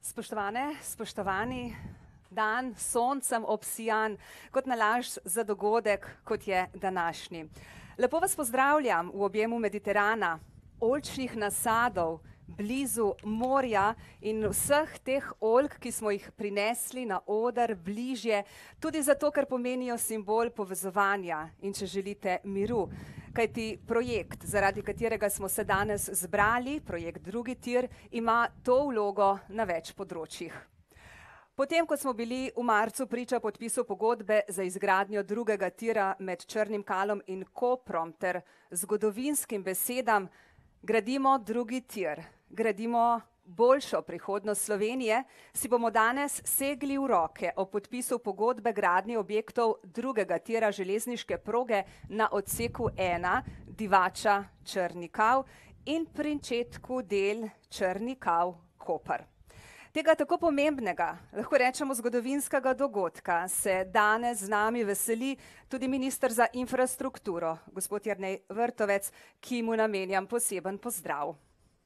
Spoštovane, spoštovani, dan s soncem obsijan, kot nalašč za dogodek, kot je današnji. Lepo vas pozdravljam v objemu Mediterana, oljčnih nasadov, blizu morja in vseh teh oljk, ki smo jih prinesli na oder bližje, tudi zato, ker pomenijo simbol povezovanja in, če želite, miru. Kajti projekt, zaradi katerega smo se danes zbrali, projekt Drugi tir, ima to vlogo na več področjih. Potem, ko smo bili v marcu priča podpisu pogodbe za izgradnjo drugega tira med Črnim Kalom in Koprom ter zgodovinskim besedam gradimo drugi tir, gradimo boljšo prihodnost Slovenije, si bomo danes segli v roke o podpisu pogodbe gradnje objektov drugega tira železniške proge na odseku 1 Divača-Črni Kav in pričetku del Črni Kav-Koper. Tega tako pomembnega, lahko rečemo zgodovinskega dogodka, se danes z nami veseli tudi minister za infrastrukturo, gospod Jernej Vrtovec, ki mu namenjam poseben pozdrav.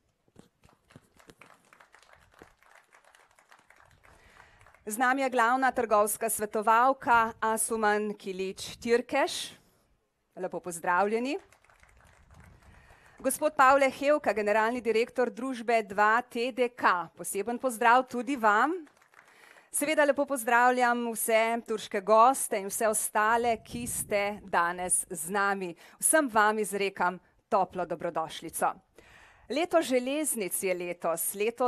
Z nami je glavna trgovska svetovalka Asuman Kilič-Tirkeš. Lepo pozdravljeni. Gospod Pavle Hevka, generalni direktor družbe 2TDK. Poseben pozdrav tudi vam. Seveda lepo pozdravljam vse turške goste in vse ostale, ki ste danes z nami. Vsem vam izrekam toplo dobrodošlico. Leto železnic je letos, leto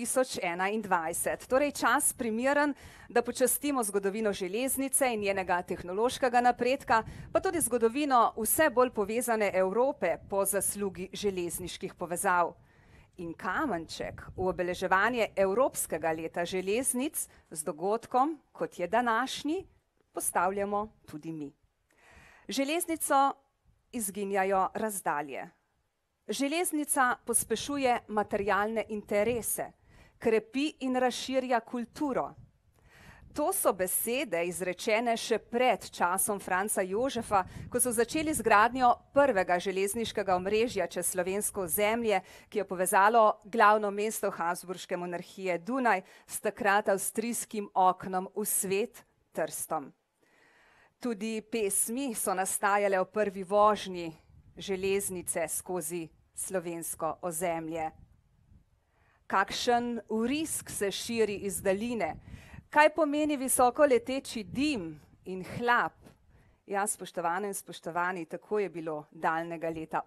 2021, torej čas primeren, da počastimo zgodovino železnice in njenega tehnološkega napredka, pa tudi zgodovino vse bolj povezane Evrope po zaslugi železniških povezav. In kamenček v obeleževanje Evropskega leta železnic z dogodkom, kot je današnji, postavljamo tudi mi. Železnico izginjajo razdalje. Železnica pospešuje materialne interese, krepi in razširja kulturo. To so besede izrečene še pred časom Franca Jožefa, ko so začeli z gradnjo prvega železniškega omrežja čez slovensko ozemlje, ki je povezalo glavno mesto Habsburške monarhije Dunaj s takrat avstrijskim oknom v svet, Trstom. Tudi pesmi so nastajale o prvi vožnji železnice skozi slovensko ozemlje. Kakšen vrisk se širi iz daljine, kaj pomeni visoko leteči dim in hlap. Ja, spoštovane in spoštovani, tako je bilo daljnega leta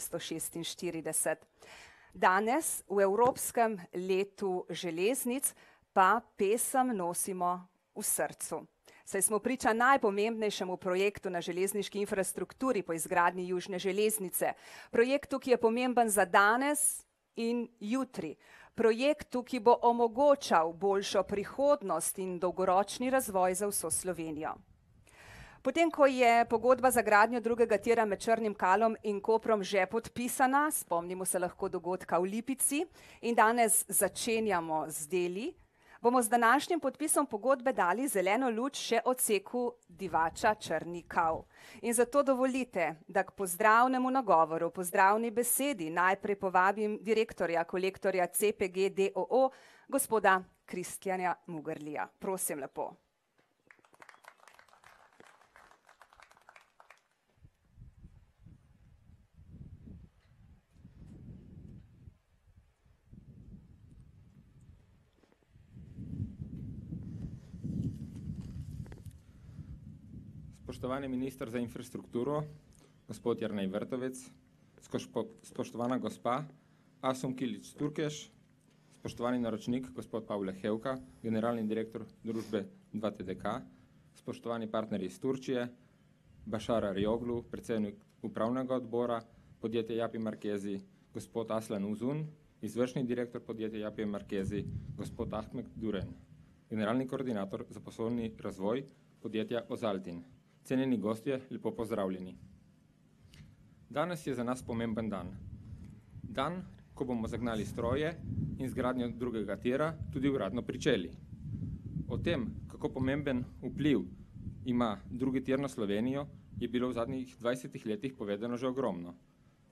1846. Danes v Evropskem letu železnic pa pesem nosimo v srcu. Saj smo priča najpomembnejšemu projektu na železniški infrastrukturi po izgradnji južne železnice. Projektu, ki je pomemben za danes in jutri. Projektu, ki bo omogočal boljšo prihodnost in dolgoročni razvoj za vso Slovenijo. Potem, ko je pogodba za gradnjo drugega tira med Črnim Kalom in Koprom že podpisana, spomnimo se lahko dogodka v Lipici in danes začenjamo z deli, bomo z današnjim podpisom pogodbe dali zeleno luč še odseku Divača-Črni Kav. In zato dovolite, da k pozdravnemu nagovoru, pozdravni besedi najprej povabim direktorja kolektorja CPG d.o.o., gospoda Kristjana Mugerlija. Prosim lepo. Spoštovani minister za infrastrukturo, gospod Jernej Vrtovec, spoštovana gospa Asum Kilič-Tirkeš, spoštovani naročnik, gospod Pavle Hevka, generalni direktor družbe 2TDK, spoštovani partnerji iz Turčije, Bašar Arjoglu, predsednik upravnega odbora, podjetje Japi Markezi, gospod Aslan Uzun, izvršni direktor podjetja Japi Markezi, gospod Ahmed Duren, generalni koordinator za poslovni razvoj podjetja Ozaltin. Cenjeni gostje, lepo pozdravljeni. Danes je za nas pomemben dan. Dan, ko bomo zagnali stroje in z gradnjo drugega tira tudi uradno pričeli. O tem, kako pomemben vpliv ima drugi tir na Slovenijo, je bilo v zadnjih 20 letih povedano že ogromno.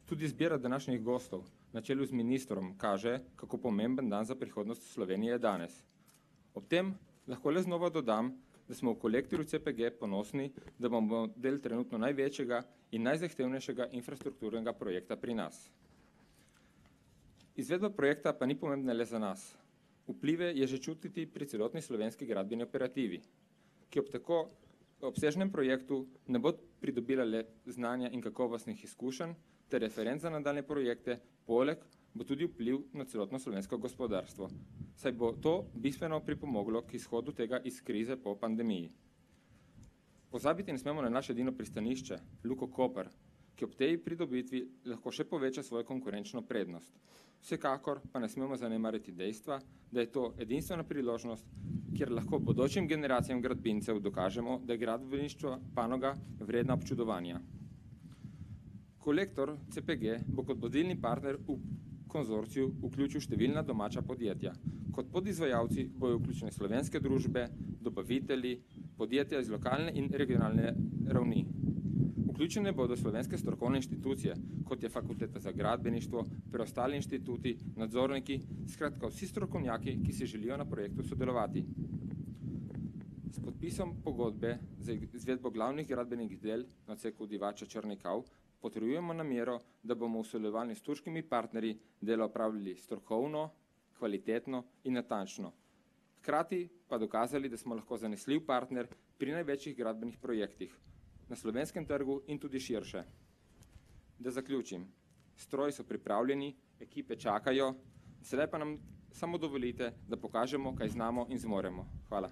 Tudi izbira današnjih gostov na čelu z ministrom kaže, kako pomemben dan za prihodnost Slovenije je danes. Ob tem lahko le znova dodam, da smo v kolektorju CPG ponosni, da bomo del trenutno največjega in najzahtevnejšega infrastrukturnega projekta pri nas. Izvedba projekta pa ni pomembna le za nas. Vplive je že čutiti pri celotni slovenski gradbeni operativi, ki ob tako obsežnem projektu ne bo pridobila le znanja in kakovostnih izkušenj ter referenc za nadaljne projekte, poleg bo tudi vpliv na celotno slovensko gospodarstvo, saj bo to bistveno pripomoglo k izhodu tega iz krize po pandemiji. Pozabiti ne smemo na naše edino pristanišče, Luko Koper, ki ob tej pridobitvi lahko še poveča svojo konkurenčno prednost. Vsekakor pa ne smemo zanemariti dejstva, da je to edinstvena priložnost, kjer lahko bodočim generacijam gradbincev dokažemo, da je gradbeništvo panoga vredna občudovanja. Kolektor CPG bo kot vodilni partner v konzorciju vključil številna domača podjetja. Kot podizvajalci bojo vključene slovenske družbe, dobavitelji, podjetja iz lokalne in regionalne ravni. Vključene bodo slovenske strokovne inštitucije, kot je Fakulteta za gradbeništvo, preostali inštituti, nadzorniki, skratka vsi strokovnjaki, ki si želijo na projektu sodelovati. S podpisom pogodbe za izvedbo glavnih gradbenih del na odseku Divača-Črnikav potrjujemo namero, da bomo v sodelovanju s turškimi partnerji delo opravljali strokovno, kvalitetno in natančno. Hkrati pa dokazali, da smo lahko zanesljiv partner pri največjih gradbenih projektih na slovenskem trgu in tudi širše. Da zaključim, stroji so pripravljeni, ekipe čakajo, sedaj pa nam samo dovolite, da pokažemo, kaj znamo in zmoremo. Hvala.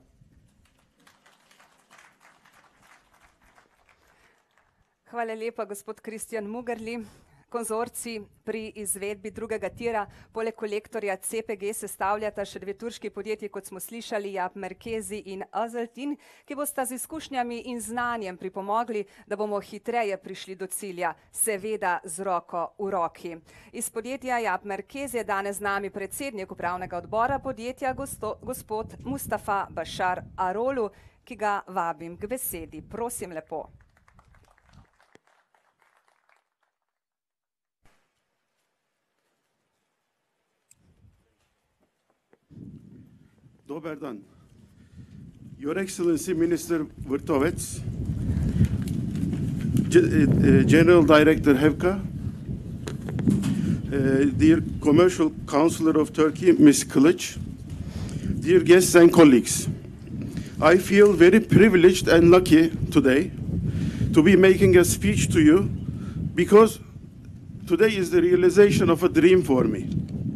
Hvala lepa, gospod Kristjan Mugerli. Konzorcij pri izvedbi drugega tira poleg kolektorja CPG sestavljata še dve turški podjetji, kot smo slišali, Yap Merkezi in Azaltin, ki bosta z izkušnjami in znanjem pripomogli, da bomo hitreje prišli do cilja, seveda z roko v roki. Iz podjetja Yap Merkezi je danes z nami predsednik upravnega odbora podjetja, gospod Mustafa Bashar Arolu, ki ga vabim k besedi. Prosim lepo. Dobar dan. Your Excellency Minister Vrtovec, General Director Hevka, dear Commercial Counselor of Turkey, Ms. Kılıç, dear guests and colleagues, I feel very privileged and lucky today to be making a speech to you because today is the realization of a dream for me.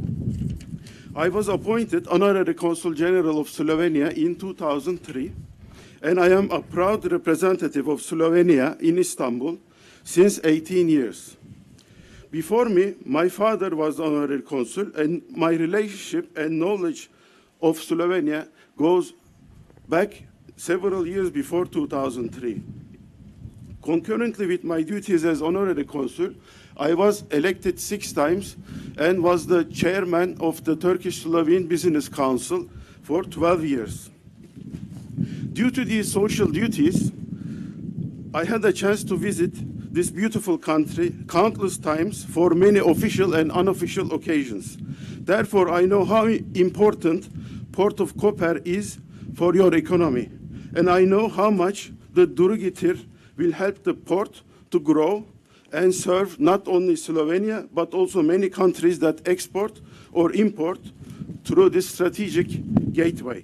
I was appointed Honorary Consul General of Slovenia in 2003, and I am a proud representative of Slovenia in Istanbul since 18 years. Before me, my father was Honorary Consul, and my relationship and knowledge of Slovenia goes back several years before 2003. Concurrently with my duties as Honorary Consul, I was elected 6 times and was the chairman of the Turkish-Slovene Business Council for 12 years. Due to these social duties, I had a chance to visit this beautiful country countless times for many official and unofficial occasions. Therefore, I know how important Port of Koper is for your economy, and I know how much the Durugitir will help the port to grow and serve not only Slovenia, but also many countries that export or import through this strategic gateway.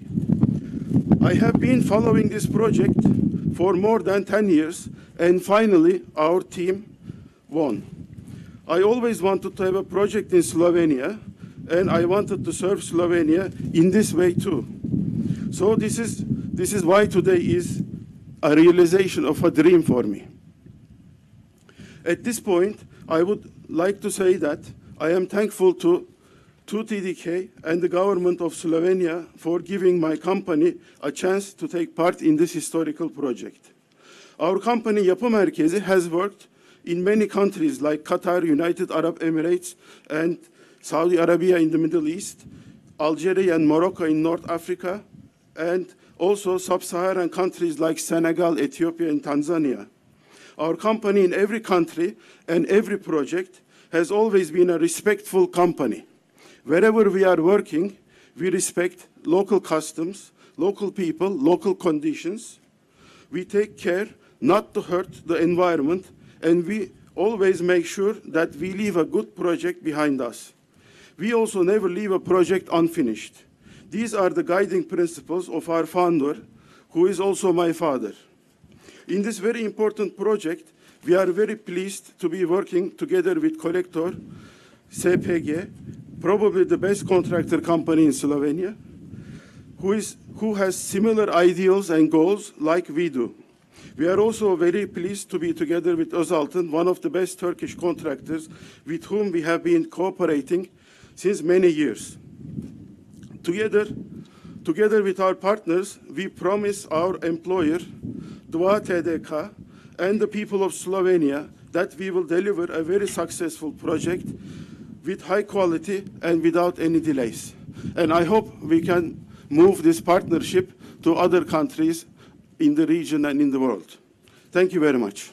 I have been following this project for more than 10 years, and finally our team won. I always wanted to have a project in Slovenia, and I wanted to serve Slovenia in this way too. So this is why today is a realization of a dream for me. At this point, I would like to say that I am thankful to TDK and the government of Slovenia for giving my company a chance to take part in this historical project. Our company, Yapı Merkezi, has worked in many countries like Qatar, United Arab Emirates, and Saudi Arabia in the Middle East, Algeria and Morocco in North Africa, and also sub-Saharan countries like Senegal, Ethiopia, and Tanzania. Our company in every country and every project has always been a respectful company. Wherever we are working, we respect local customs, local people, local conditions. We take care not to hurt the environment, and we always make sure that we leave a good project behind us. We also never leave a project unfinished. These are the guiding principles of our founder, who is also my father. In this very important project, we are very pleased to be working together with Collector CPG, probably the best contractor company in Slovenia, who has similar ideals and goals like we do. We are also very pleased to be together with Özaltın, one of the best Turkish contractors with whom we have been cooperating since many years. Together with our partners, we promise our employer, Dua TDK, and the people of Slovenia that we will deliver a very successful project with high quality and without any delays. And I hope we can move this partnership to other countries in the region and in the world. Thank you very much.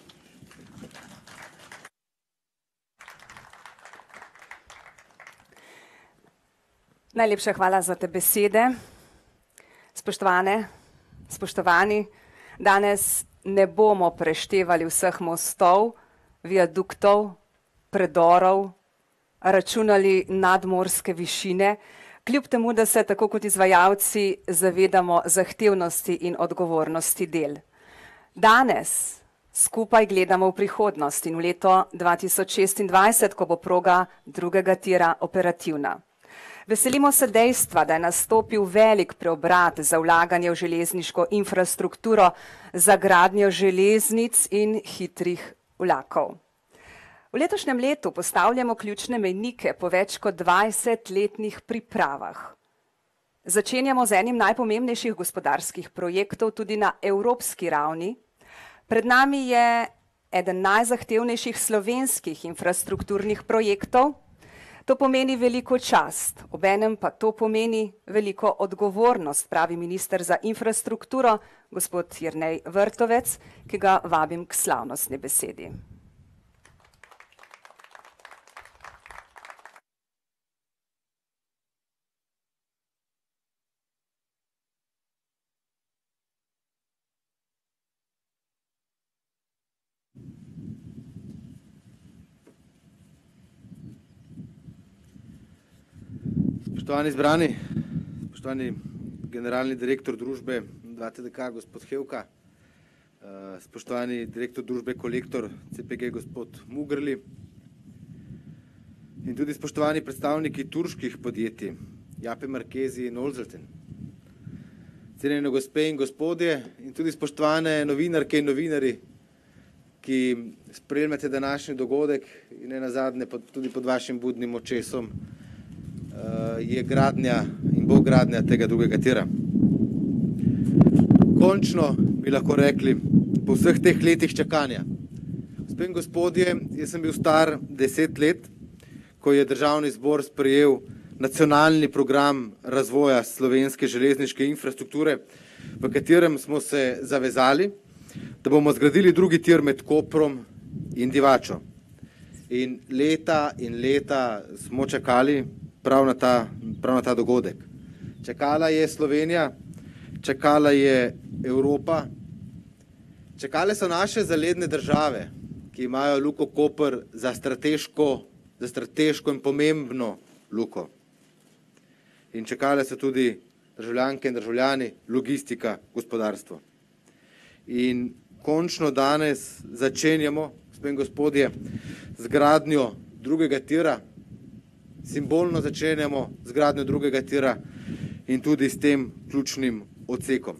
Najlepša hvala za te besede. Spoštovane, spoštovani, danes ne bomo preštevali vseh mostov, viaduktov, predorov, računali nadmorske višine, kljub temu, da se tako kot izvajalci zavedamo zahtevnosti in odgovornosti del. Danes skupaj gledamo v prihodnost in v leto 2026, ko bo proga drugega tira operativna. Veselimo se dejstva, da je nastopil velik preobrat za vlaganje v železniško infrastrukturo, za gradnjo železnic in hitrih vlakov. V letošnjem letu postavljamo ključne mejnike po več kot 20-letnih pripravah. Začenjamo z enim najpomembnejših gospodarskih projektov tudi na evropski ravni. Pred nami je eden najzahtevnejših slovenskih infrastrukturnih projektov. To pomeni veliko čast, obenem pa to pomeni veliko odgovornost, pravi minister za infrastrukturo, gospod Jernej Vrtovec, ki ga vabim k slavnostni besedi. Spoštovani zbrani, spoštovani generalni direktor družbe 2TDK, gospod Hevka, spoštovani direktor družbe Kolektor CPG, gospod Mugrli, in tudi spoštovani predstavniki turških podjetij, Jape Markezi in Özaltın, cenjene gospe in gospodje in tudi spoštovane novinarke in novinari, ki spremljate današnji dogodek in nenazadnje tudi pod vašim budnim očesom je gradnja in bo gradnja tega drugega tira. Končno bi lahko rekli, po vseh teh letih čakanja. Gospe in gospodje, jaz sem bil star 10 let, ko je Državni zbor sprejel nacionalni program razvoja slovenske železniške infrastrukture, v katerem smo se zavezali, da bomo zgradili drugi tir med Koprom in Divačo. In leta smo čakali prav na ta dogodek. Čakala je Slovenija, čakala je Evropa, čakale so naše zaledne države, ki imajo Luko Koper za strateško in pomembno luko. In čakale so tudi državljanke in državljani, logistika, gospodarstvo. In končno danes začenjamo, gospe in gospodje, z gradnjo drugega tira, simbolno začenjamo z gradnjo drugega tira in tudi s tem ključnim odsekom.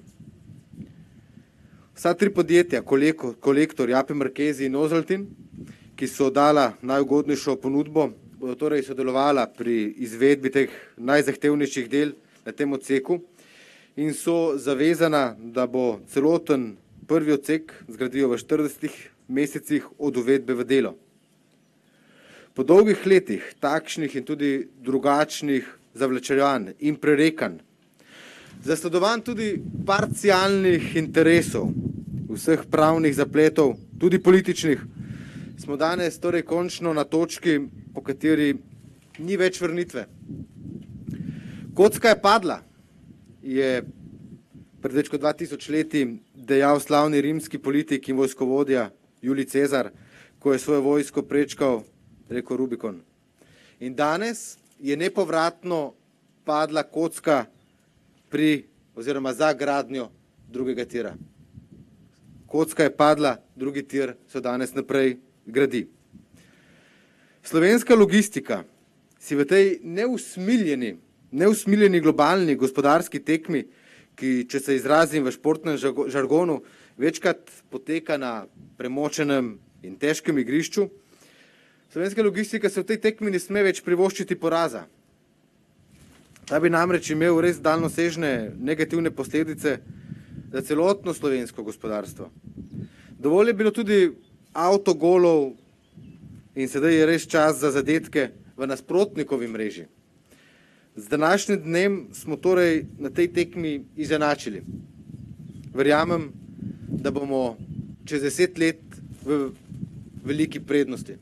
Vsa tri podjetja, Kolektor, Jape Markezi in Özaltın, ki so dala najugodnejšo ponudbo, bodo torej sodelovala pri izvedbi teh najzahtevnejših del na tem odseku in so zavezana, da bo celoten prvi odsek zgradijo v 40 mesecih od uvedbe v delo. Po dolgih letih takšnih in tudi drugačnih zavlačevanj in prerekanj, zasledovanj tudi parcialnih interesov, vseh pravnih zapletov, tudi političnih, smo danes torej končno na točki, po kateri ni več vrnitve. Kocka je padla, je pred več kot 2000 leti dejal slavni rimski politik in vojskovodja Julij Cezar, ko je svojo vojsko prečkal reko Rubikon. In danes je nepovratno padla kocka oziroma za gradnjo drugega tira. Kocka je padla, drugi tir se danes naprej gradi. Slovenska logistika si v tej neusmiljeni globalni gospodarski tekmi, ki, če se izrazim v športnem žargonu, večkrat poteka na premočenem in težkem igrišču, slovenska logistika se v tej tekmi ne sme več privoščiti poraza. Ta bi namreč imel res daljnosežne negativne posledice za celotno slovensko gospodarstvo. Dovolj je bilo tudi avtogolov in sedaj je res čas za zadetke v nasprotnikovi mreži. Z današnjim dnem smo torej na tej tekmi izenačili. Verjamem, da bomo čez 10 let v veliki prednosti.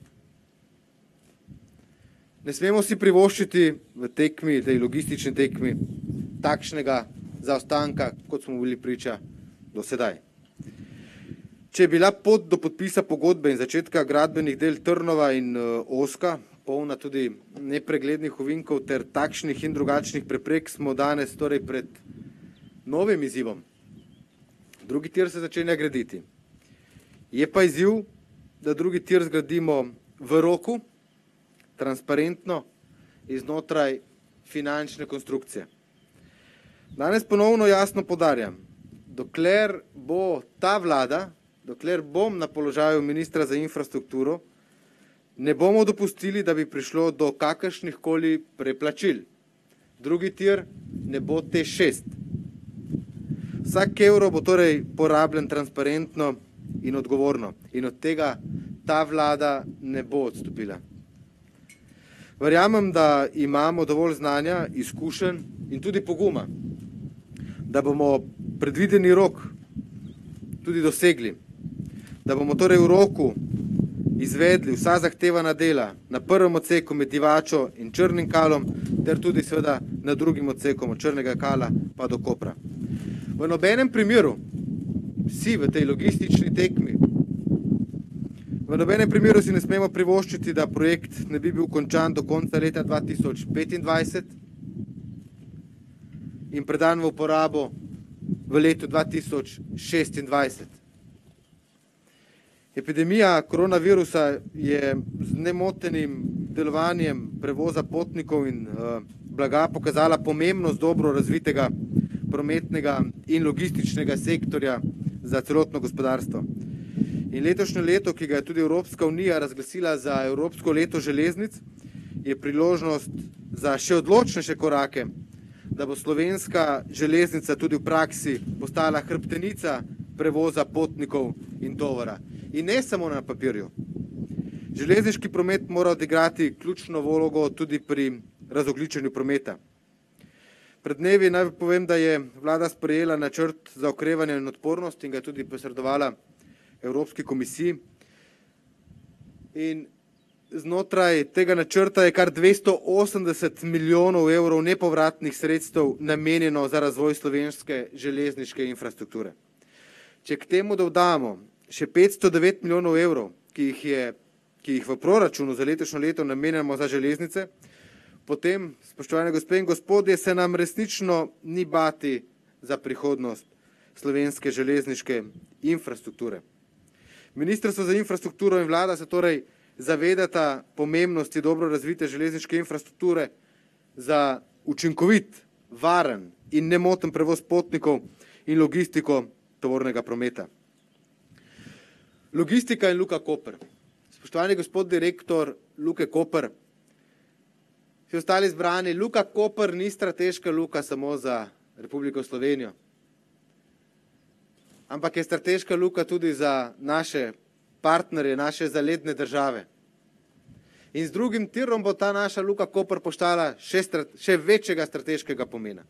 Ne smemo si privoščiti v tekmi, tej logistični tekmi, takšnega zaostanka, kot smo bili priča do sedaj. Če je bila pot do podpisa pogodbe in začetka gradbenih del Trnova in ozka, polna tudi nepreglednih ovinkov ter takšnih in drugačnih preprek, smo danes torej pred novim izzivom. Drugi tir se začenja graditi. Je pa izziv, da drugi tir zgradimo v roku, transparentno in znotraj finančne konstrukcije. Danes ponovno jasno poudarjam, dokler bo ta vlada, dokler bom na položaju ministra za infrastrukturo, ne bomo dopustili, da bi prišlo do kakršnihkoli preplačil. Drugi tir ne bo T6. Vsak evro bo torej porabljen transparentno in odgovorno in od tega ta vlada ne bo odstopila. Verjamem, da imamo dovolj znanja, izkušenj in tudi poguma, da bomo predvideni rok tudi dosegli, da bomo torej v roku izvedli vsa zahtevana dela na prvem odseku med Divačo in Črnim Kalom, ter tudi seveda na drugim odsekom od Črnega Kala pa do Kopra. V nobenem primeru si v tej logistični tekmi, v nobenem primeru si ne smemo privoščiti, da projekt ne bi bil končan do konca leta 2025 in predan v uporabo v letu 2026. Epidemija koronavirusa je z nemotenim delovanjem prevoza potnikov in blaga pokazala pomembnost dobro razvitega prometnega in logističnega sektorja za celotno gospodarstvo. In letošnje leto, ki ga je tudi Evropska unija razglasila za Evropsko leto železnic, je priložnost za še odločnejše korake, da bo slovenska železnica tudi v praksi postala hrbtenica prevoza potnikov in tovora. In ne samo na papirju. Železniški promet mora odigrati ključno vlogo tudi pri razogljičenju prometa. Pred dnevi naj povem, da je vlada sprejela načrt za okrevanje in odpornost in ga tudi posredovala Evropski komisiji. In znotraj tega načrta je kar 280 milijonov evrov nepovratnih sredstev namenjeno za razvoj slovenske železniške infrastrukture. Če k temu dodamo še 509 milijonov evrov, ki jih v proračunu za letošnje leto namenjamo za železnice, potem, spoštovane gospe in gospodje, se nam resnično ni bati za prihodnost slovenske železniške infrastrukture. Ministrstvo za infrastrukturo in vlada se torej zavedata pomembnosti dobro razvite železniške infrastrukture za učinkovit, varen in nemoten prevoz potnikov in logistiko tovornega prometa. Logistika in Luka Koper. Spoštovani gospod direktor Luke Koper, vsi ostali zbrani, Luka Koper ni strateška luka samo za Republiko Slovenijo, ampak je strateška luka tudi za naše partnerje, naše zaledne države. In z drugim tirom bo ta naša Luka Koper postala še večjega strateškega pomena.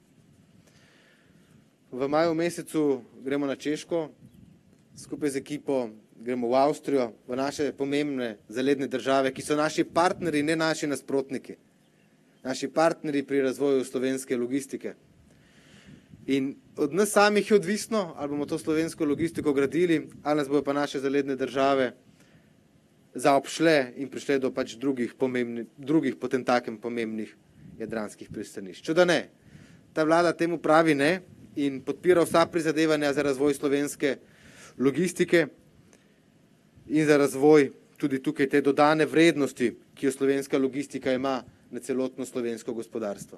V maju mesecu gremo na Češko, skupaj z ekipo gremo v Avstrijo, v naše pomembne zaledne države, ki so naši partnerji, ne naši nasprotniki. Naši partnerji pri razvoju slovenske logistike. In od nas samih je odvisno, ali bomo to slovensko logistiko gradili, ali nas bojo pa naše zaledne države zaobšle in prišle do pač drugih potentakem pomembnih jadranskih pristanišč. Če da ne, ta vlada temu pravi ne in podpira vsa prizadevanja za razvoj slovenske logistike in za razvoj tudi tukaj te dodane vrednosti, ki jo slovenska logistika ima na celotno slovensko gospodarstvo.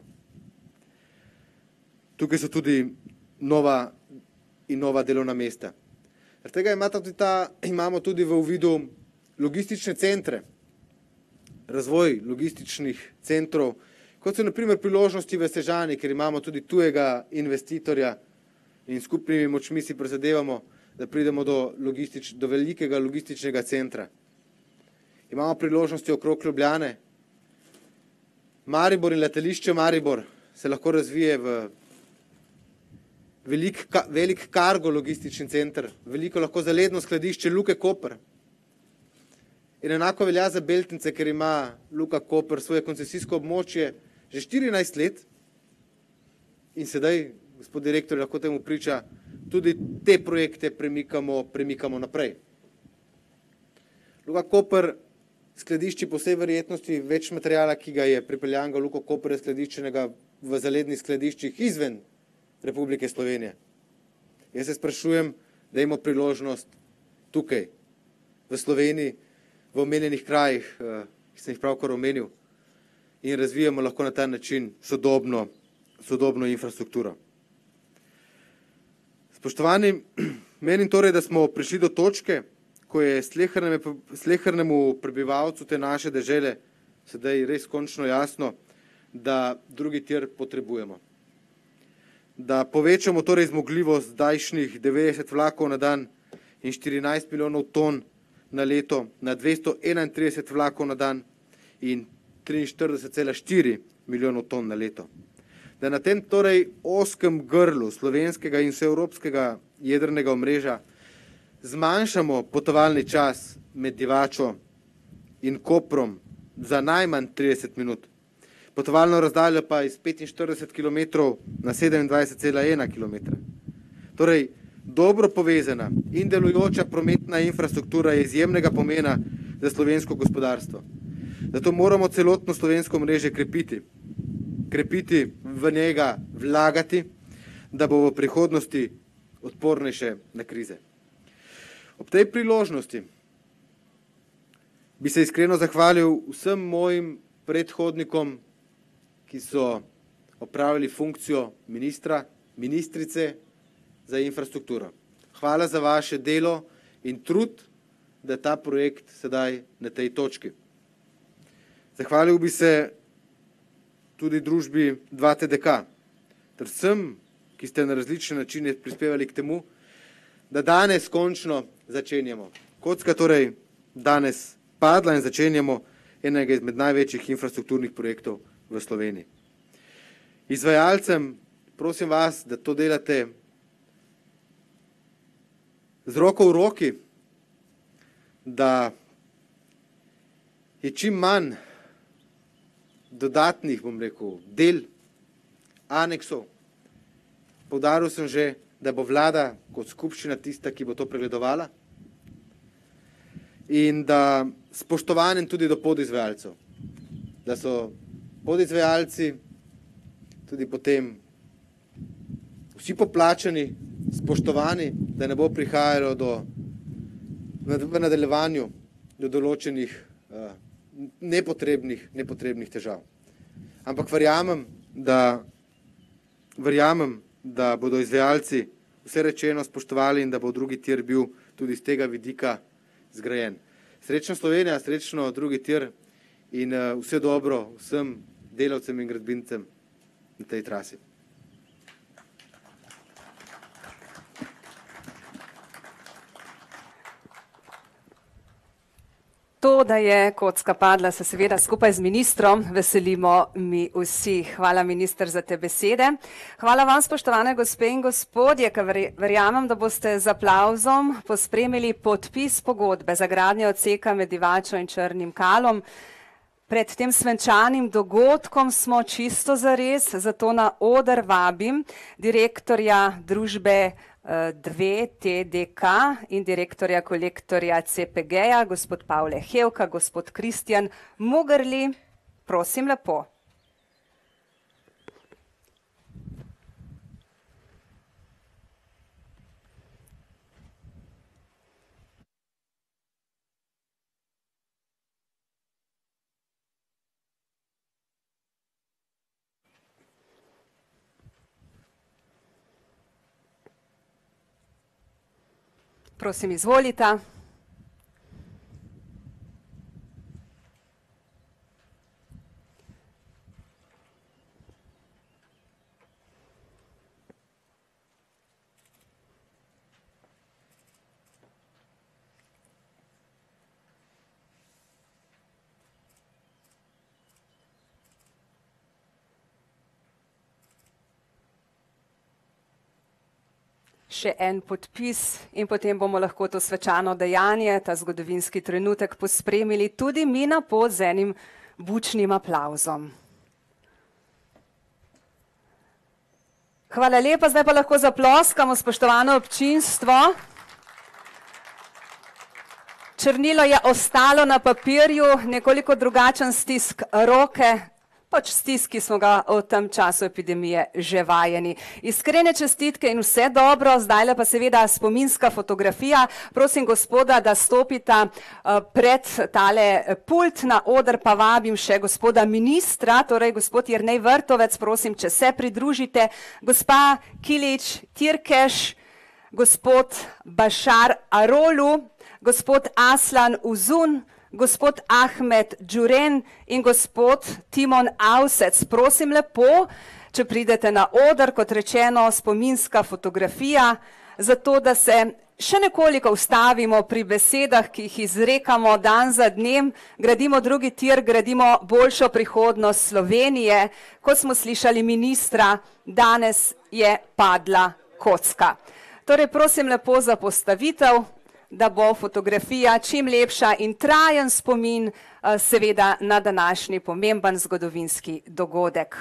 Tukaj so tudi nova delovna mesta. Zaradi tega imamo tudi v uvidu logistične centre, razvoj logističnih centrov, kot so na primer priložnosti v Sežani, ker imamo tudi tujega investitorja in skupnimi močmi si prizadevamo, da pridemo do velikega logističnega centra. Imamo priložnosti okrog Ljubljane. Maribor in letališče Maribor se lahko razvije v velik kargo logistični center, veliko lahko zaledno skladišče Luke Koper. In enako velja za Beltince, ker ima Luka Koper svoje koncesijsko območje že 14 let in sedaj, gospod direktor, lahko temu priča, tudi te projekte premikamo naprej. Luka Koper skladišči po vsej verjetnosti več materijala, ki ga je pripeljan ga Luko Koper skladiščenega v zalednih skladiščih izven Republike Slovenije. Jaz se sprašujem, da imamo priložnost tukaj, v Sloveniji, v omenjenih krajih, ki sem jih pravkar omenil, in razvijamo lahko na ta način sodobno infrastrukturo. Spoštovani, menim torej, da smo prišli do točke, ko je slehernemu prebivalcu te naše dežele sedaj res končno jasno, da drugi tir potrebujemo. Da povečamo torej zmogljivost zdajšnjih 90 vlakov na dan in 14 milijonov ton na leto na 231 vlakov na dan in 43,4 milijonov ton na leto. Da na tem torej oskem grlu slovenskega in vseevropskega jedrnega omrežja zmanjšamo potovalni čas med Divačo in Koprom za najmanj 30 minut. Potovalno razdaljo pa iz 45 km na 27,1 km. Torej, dobro povezana in delujoča prometna infrastruktura je izjemnega pomena za slovensko gospodarstvo. Zato moramo celotno slovensko mreže krepiti v njega, vlagati, da bo v prihodnosti odpornejše na krize. Ob tej priložnosti bi se iskreno zahvalil vsem mojim predhodnikom, ki so opravili funkcijo ministra, ministrice za infrastrukturo. Hvala za vaše delo in trud, da ta projekt sedaj na tej točki. Zahvalil bi se tudi družbi 2TDK, ter vsem, ki ste na različne načine prispevali k temu, da danes končno začenjamo. Kocka torej danes padla in začenjamo enega izmed največjih infrastrukturnih projektov v Sloveniji. Izvajalcem, prosim vas, da to delate z roko v roki, da je čim manj dodatnih, bom rekel, del, aneksov. Poudaril sem že, da bo vlada kot skupščina tista, ki bo to pregledovala in da spoštovanjem tudi do podizvajalcev, da so podizvajalci tudi potem vsi poplačani, spoštovani, da ne bo prihajalo v nadaljevanju do določenih nepotrebnih težav. Ampak verjamem, da bodo izvajalci vse rečeno spoštovali in da bo drugi tir bil tudi z tega vidika zgrajen. Srečno Slovenija, srečno drugi tir in vse dobro vsem delavcem in gradbincem na tej trasi. To To, da je kocka padla, se seveda skupaj z ministrom veselimo mi vsi. Hvala, minister, za te besede. Hvala vam, spoštovane gospe in gospodje, ker verjamem, da boste z aplavzom pospremili podpis pogodbe za gradnjo odseka med Divačo in Črnim Kalom. Pred tem svenčanim dogodkom smo čisto zares, zato na oder vabim direktorja družbe 2 TDK in direktorja kolektorja CPG-ja, gospod Pavle Hevka, gospod Kristjan Mugarli. Prosim lepo. Prosim, izvolite. Še en podpis in potem bomo lahko to svečano dejanje, ta zgodovinski trenutek pospremili tudi mi na pot z enim bučnim aplavzom. Hvala lepa, zdaj pa lahko zaploskamo, spoštovano občinstvo. Črnilo je ostalo na papirju, nekoliko drugačen stisk roke, pač stisk, ki smo ga v tem času epidemije že vajeni. Iskrene čestitke in vse dobro, zdajle pa seveda spominska fotografija. Prosim gospoda, da stopita pred tale pult, na oder pa vabim še gospoda ministra, torej gospod Jernej Vrtovec, prosim, če se pridružite, gospa Kilič Tirkeš, gospod Bašar Arolu, gospod Aslan Uzun, gospod Ahmed Džuren in gospod Timon Avsec. Prosim lepo, če pridete na oder, kot rečeno, spominska fotografija, zato da se še nekoliko ustavimo pri besedah, ki jih izrekamo dan za dnem. Gradimo drugi tir, gradimo boljšo prihodnost Slovenije. Kot smo slišali ministra, danes je padla kocka. Torej, prosim lepo za postavitev, da bo fotografija čim lepša in trajen spomin seveda na današnji pomemben zgodovinski dogodek.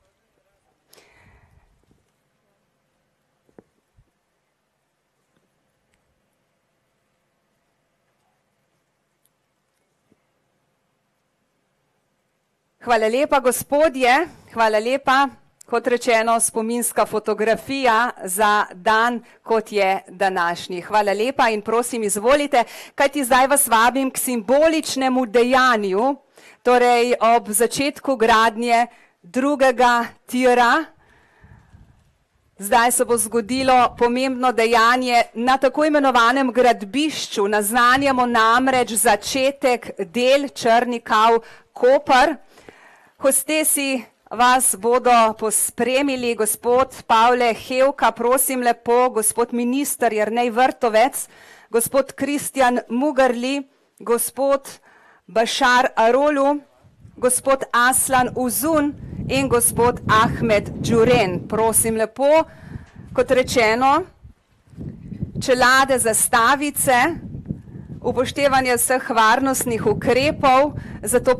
Hvala lepa, gospodje, hvala lepa. Kot rečeno, spominska fotografija za dan, kot je današnji. Hvala lepa in prosim, izvolite, kajti zdaj vas vabim k simboličnemu dejanju, torej ob začetku gradnje drugega tira. Zdaj se bo zgodilo pomembno dejanje na tako imenovanem gradbišču. Naznanjamo namreč začetek del Črni Kal Koper. Hostesi vas bodo pospremili gospod Pavle Hevka, prosim lepo, gospod minister Jernej Vrtovec, gospod Kristjan Mugarli, gospod Bašar Arolu, gospod Aslan Uzun in gospod Ahmed Džuren. Prosim lepo, kot rečeno, čelade, zastavice, upoštevanje vseh varnostnih ukrepov, zato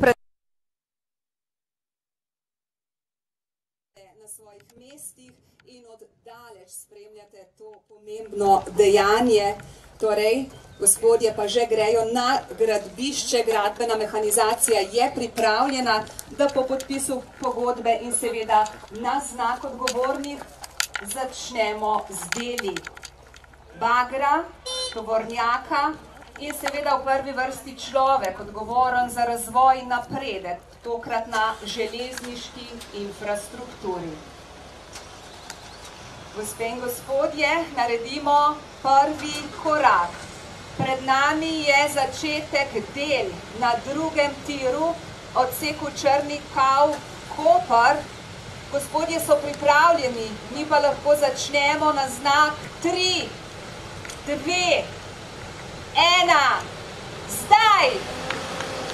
pomembno dejanje, torej gospodje pa že grejo na gradbišče, gradbena mehanizacija je pripravljena, da po podpisu pogodbe in seveda na znak odgovornih začnemo z deli bagra, tovornjaka in seveda v prvi vrsti človek, odgovoren za razvoj in napredek, tokrat na železniški infrastrukturi. Gospe in gospodje, naredimo prvi korak. Pred nami je začetek del na drugem tiru, odseku Črni Kal Koper. Gospodje so pripravljeni, mi pa lahko začnemo na znak 3, 2, 1, zdaj!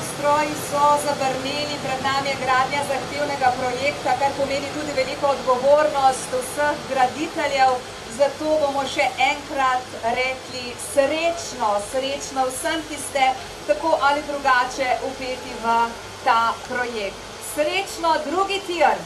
stroji so zabrneli, pred nami je gradnja zahtevnega projekta, kar pomeni tudi veliko odgovornost vseh graditeljev. Zato bomo še enkrat rekli srečno, srečno vsem, ki ste tako ali drugače vpeti v ta projekt. Srečno drugi tir!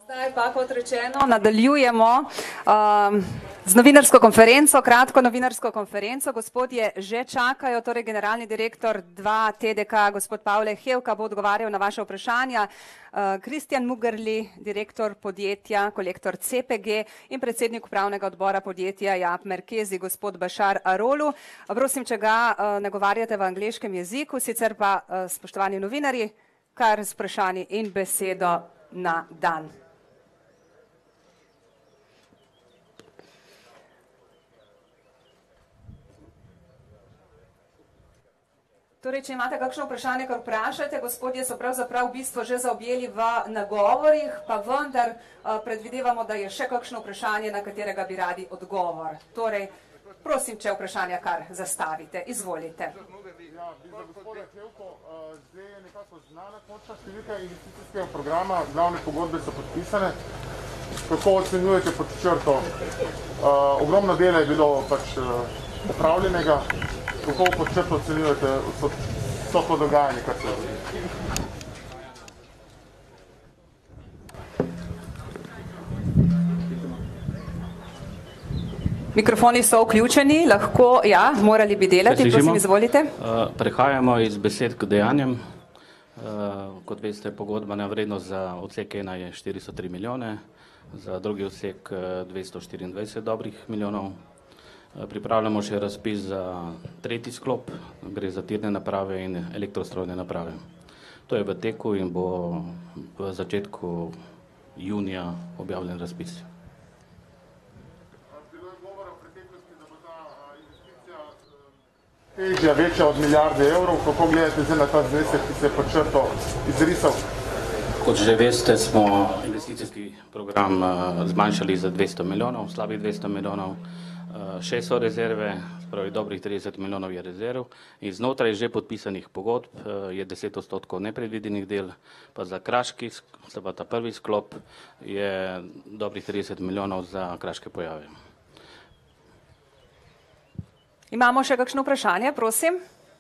Zdaj pa, kot rečeno, nadaljujemo z novinarsko konferenco, kratko novinarsko konferenco. Gospodje že čakajo, torej generalni direktor 2 TDK, gospod Pavle Hevka, bo odgovarjal na vaše vprašanja. Kristjan Mugerli, direktor podjetja Kolektor CPG in predsednik upravnega odbora podjetja Jaap Merkezi, gospod Bašar Arolu. Prosim, če ga nagovarjate v angleškem jeziku, sicer pa, spoštovani novinarji, kar z vprašanji in besedo na dan. Torej, če imate kakšno vprašanje, kar vprašate, gospodje so pravzaprav v bistvu že zaobjeli v nagovorih, pa vendar predvidevamo, da je še kakšno vprašanje, na katerega bi radi odgovor. Torej, prosim, če vprašanja kar zastavite. Izvolite. Ja, bi za gospoda Hevko, zdaj je nekako znana končna številka investicijskega programa, glavne pogodbe so podpisane. Kako ocenjujete pod črto? Ogromno dela je bilo pač opravljenega. Kako pod črto ocenjujete vso to dogajanje, kar se zdi? Mikrofoni so vključeni, lahko, ja, morali bi delati, prosim, izvolite. Prehajamo iz besed k dejanjem. Kot veste, pogodbena vrednost za odsek 1 je 403 milijone, za drugi odsek 224 dobrih milijonov. Pripravljamo še razpis za tretji sklop, gre za tirne naprave in elektrostrojne naprave. To je v teku in bo v začetku junija objavljen razpis. Bilo je govora v preteklosti, da bo ta investicija težja, večja od milijarde evrov. Kako gledate zdaj na ta znesek, ki se je pod črto izrisal? Kot že veste, smo investicijski program zmanjšali za 200 milijonov, slabih 200 milijonov. Še so rezerve, spravi dobrih 30 milijonov je rezerv in znotraj že podpisanih pogodb je 10% nepredvidenih del, pa za kraški, se pa ta prvi sklop, je dobrih 30 milijonov za kraške pojave. Imamo še kakšno vprašanje, prosim?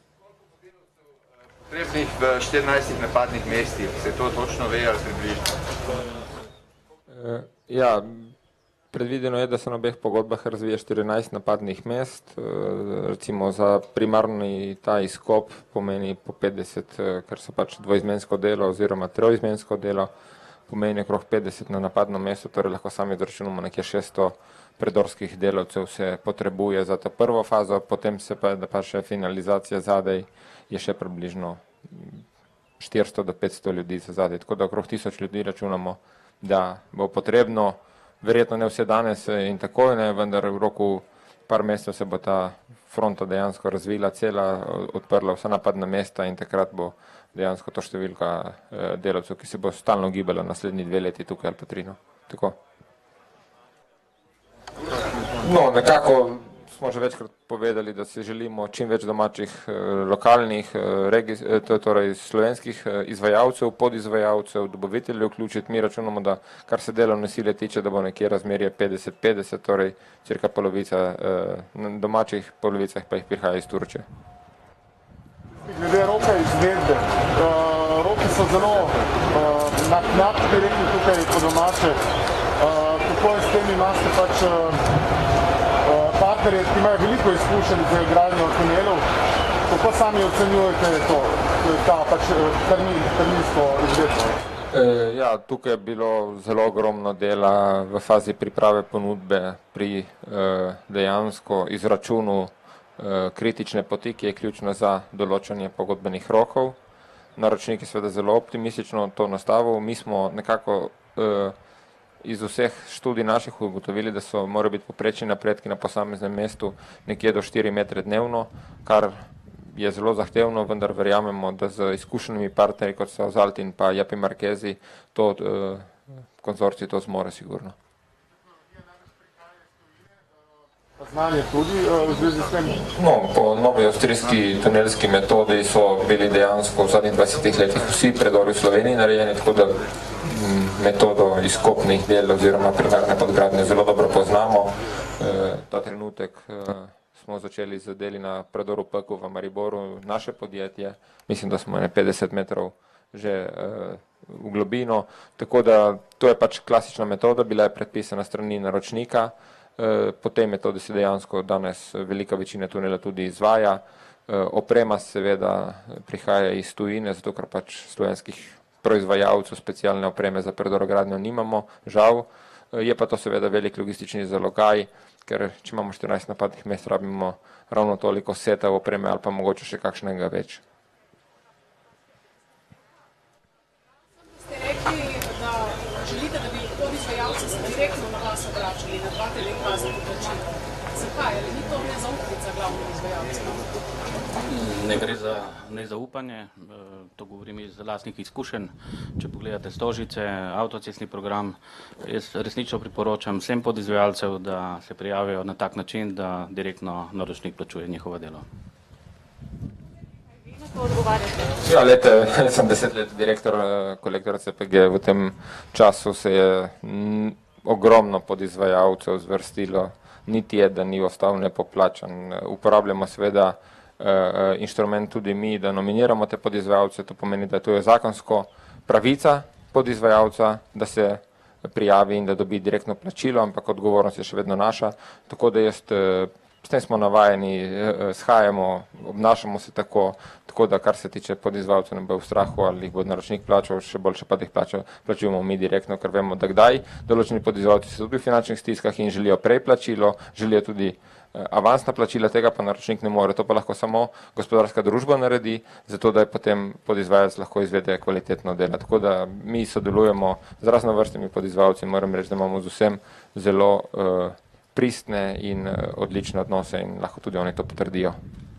Potrebnih v 14 napadnih mestih, se to točno ve ali približno? Ja, predvideno je, da se na obeh pogodbah razvije 14 napadnih mest, recimo za primarni ta izkop pomeni po 50, ker so pač dvoizmensko delo oziroma troizmensko delo, pomeni okrog 50 na napadno mesto, torej lahko sami izračunamo nekje 600 predorskih delavcev se potrebuje za to prvo fazo, potem se pa še finalizacija zadej je še približno 400 do 500 ljudi za zadej, tako da okrog 1000 ljudi računamo, da bo potrebno. Verjetno ne vse danes in takoj ne, vendar v roku par mesecev se bo ta fronta dejansko razvila cela, odprla vsa napadna mesta in takrat bo dejansko to številka delavcev, ki se bo stalno gibala naslednji 2 leti tukaj ali pa 3. Tako. No, nekako smo že večkrat povedali, da si želimo čim več domačih lokalnih, torej slovenskih izvajalcev, podizvajalcev, dobaviteljev vključiti. Mi računamo, da kar se delovne sile tiče, da bo nekje razmerje 50-50, torej cirka polovica domačih, polovica pa jih prihaja iz Turčije. Glede roka izvedbe, roki so zelo naknadki, rekli tukaj po domače. Kako je s tem, imate pač partnerje, ki imajo veliko izkušenj za gradnjo tunelov, kako sami ocenjujete to, ta pač terminsko izvedbo? Ja, tukaj je bilo zelo ogromno dela v fazi priprave ponudbe pri dejansko izračunu kritične poti, ki je ključna za določanje pogodbenih rokov. Naročnik je seveda zelo optimistično to nastavil. Mi smo nekako iz vseh študij naših ugotovili, da so morajo biti povprečni napredki na posameznem mestu nekje do 4 metre dnevno, kar je zelo zahtevno, vendar verjamemo, da z izkušenimi partnerji, kot so Zalt in pa Jaap Merkezi, to konzorcij to zmore sigurno. Znanje tudi v zvezi s tem? No, po novi avstrijski tunelski metodi so bili dejansko v zadnjih 20 letih vsi predori v Sloveniji narejeni, tako da metodo izkopnih del oziroma primarne podgradnje zelo dobro poznamo. Ta trenutek smo začeli z deli na predoru Peku v Mariboru, naše podjetje. Mislim, da smo 50 metrov že v globino, tako da to je pač klasična metoda, bila je predpisana strani naročnika, po tej metodi se dejansko danes velika večina tunela tudi izvaja. Oprema seveda prihaja iz tujine, zato ker pač slovenskih proizvajalcev specialne opreme za predorogradnjo nimamo, žal. Je pa to seveda velik logistični zalogaj, ker če imamo 14 napadnih mest, rabimo ravno toliko seta opreme ali pa mogoče še kakšnega več. Ste rekli, da želite, da bi podizvajalci se direktno na vas obračali, na 2TDK za poplačilo. Zakaj? Ali ni to nezaupnica glavnim izvajalcem? Ne gre za nezaupanje, to govorim iz lastnih izkušenj. Če pogledate Stožice, avtocestni program, jaz resnično priporočam vsem podizvajalcev, da se prijavijo na tak način, da direktno naročnik plačuje njihovo delo. Ja, lete, sem 10 let direktor Kolektorja CPG, v tem času se je ogromno podizvajalcev zvrstilo, niti eden ni ostal nepoplačan. Uporabljamo seveda inštrument tudi mi, da nominiramo te podizvajalce, to pomeni, da to je zakonsko pravica podizvajalca, da se prijavi in da dobi direktno plačilo, ampak odgovornost je še vedno naša, tako da s tem smo navajeni, shajamo, obnašamo se tako, da kar se tiče podizvajalcev ne bo v strahu, ali jih bo naročnik plačal, še boljše pa da jih plačujemo mi direktno, ker vemo, da kdaj določeni podizvajalci so tudi v finančnih stiskah in želijo prej plačilo, želijo tudi avansna plačila, tega pa naročnik ne more, to pa lahko samo gospodarska družba naredi, zato da je potem podizvajalec lahko izvede kvalitetno delo. Tako da mi sodelujemo z raznovrstnimi podizvajalci, moram reči, da imamo z vsem zelo pristne in odlične odnose in lahko tudi oni to potrdijo.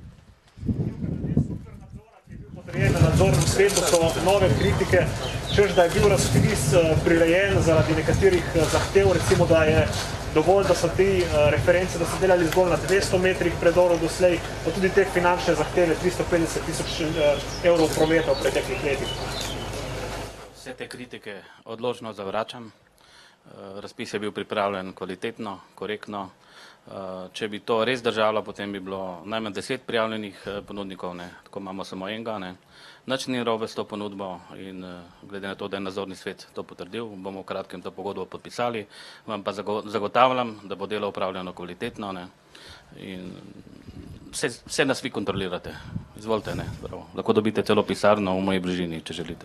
Na nadzornem svetu so nove kritike, češ da je bil razpis prirejen zaradi nekaterih zahtev, recimo da je dovolj, da so te reference, da so delali zgolj na 200 metrih predorov doslej, pa tudi te finančne zahteve 350 000 evrov prometa v preteklih letih. Vse te kritike odločno zavračam. Razpis je bil pripravljen kvalitetno, korektno. Če bi to res držalo, potem bi bilo najmanj 10 prijavljenih ponudnikov, ne, tako imamo samo enega, ne. Nič ni narobe s to ponudbo in glede na to, da je nadzorni svet to potrdil, bomo v kratkem to pogodbo podpisali, vam pa zagotavljam, da bo delo upravljeno kvalitetno, ne, in vse nas vi kontrolirate, izvolite, ne, bravo. Lahko dobite celo pisarno v moji bližini, če želite.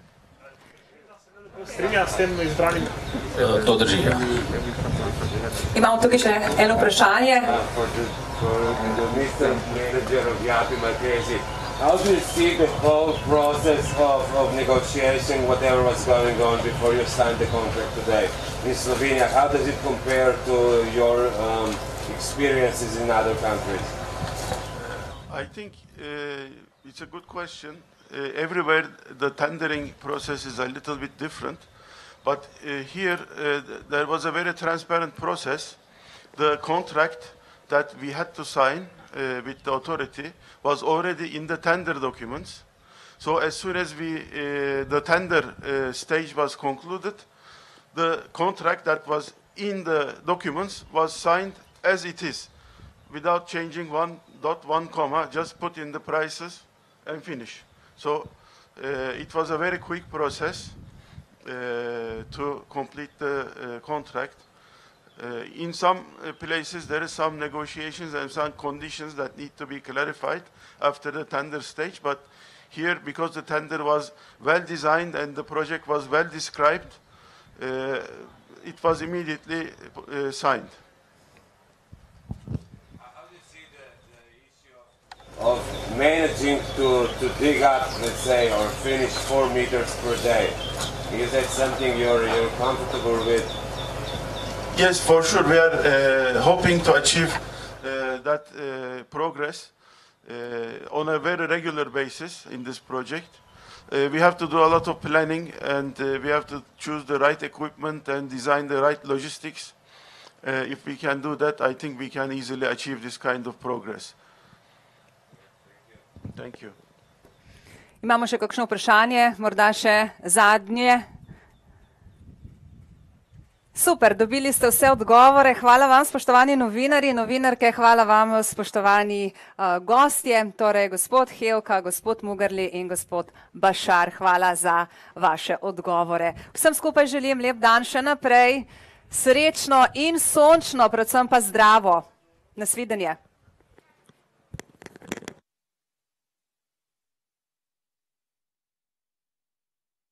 Strinja s tem izbranim? To drži, ja. Imamo tukaj še eno vprašanje. How do you see the whole process of negotiation, whatever was going on before you signed the contract today in Slovenia? How does it compare to your experiences in other countries? I think it's a good question. Everywhere the tendering process is a little bit different, but here there was a very transparent process. The contract that we had to sign with the authority was already in the tender documents. So as soon as the tender stage was concluded, the contract that was in the documents was signed as it is, without changing 1 dot, 1 comma, just put in the prices and finish. So it was a very quick process to complete the contract. In some places there is some negotiations and some conditions that need to be clarified after the tender stage, but here, because the tender was well designed and the project was well described, it was immediately signed. How do you see the issue of managing to dig up, let's say, or finish 4 meters per day? Is that something you're comfortable with? Yes, for sure. We are hoping to achieve that progress on a very regular basis in this project. We have to do a lot of planning, and we have to choose the right equipment and design the right logistics. If we can do that, I think we can easily achieve this kind of progress. Thank you. Imamo še kakšno vprašanje, morda še zadnje. Super, dobili ste vse odgovore. Hvala vam, spoštovani novinarji, novinarke, hvala vam, spoštovani gostje, torej gospod Hevka, gospod Mugarli in gospod Bašar. Hvala za vaše odgovore. Vsem skupaj želim lep dan še naprej, srečno in sončno, predvsem pa zdravo. Nasvidenje.